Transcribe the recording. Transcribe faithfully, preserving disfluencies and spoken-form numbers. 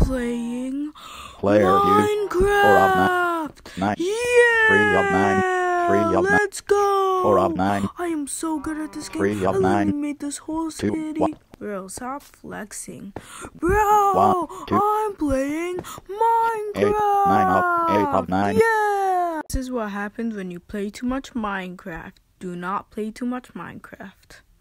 playing Player Minecraft. view. Four of nine. Nine. Yeah. Three of nine. Three of nine. Let's go. Four of nine. I am so good at this game. Three of I literally nine. made this whole Two, city. one. Bro, stop flexing. Bro, One, two. I'm playing Minecraft. Eight, nine of eight of nine. Yeah. This is what happens when you play too much Minecraft. Do not play too much Minecraft.